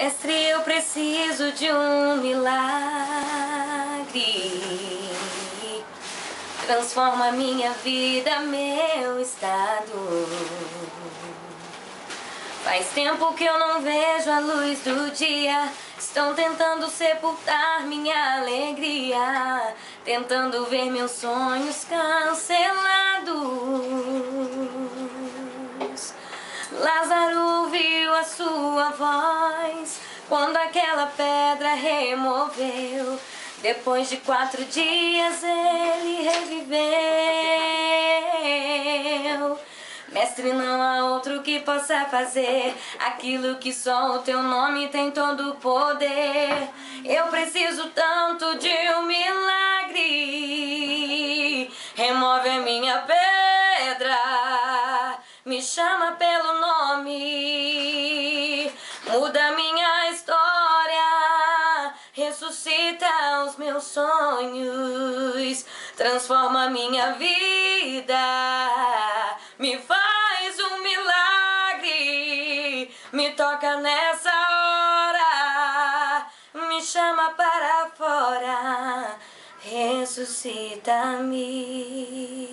Mestre, eu preciso de um milagre. Transforma minha vida, meu estado. Faz tempo que eu não vejo a luz do dia. Estão tentando sepultar minha alegria, tentando ver meus sonhos cancelados. Lázaro viu a sua voz quando aquela pedra removeu. Depois de 4 dias ele reviveu. Mestre, não há outro que possa fazer aquilo que só o teu nome tem todo o poder. Eu preciso tanto de um milagre. Remove a minha pedra, me chama pelo nome, muda minha história, ressuscita os meus sonhos, transforma minha vida, me faz um milagre, me toca nessa hora, me chama para fora, ressuscita-me.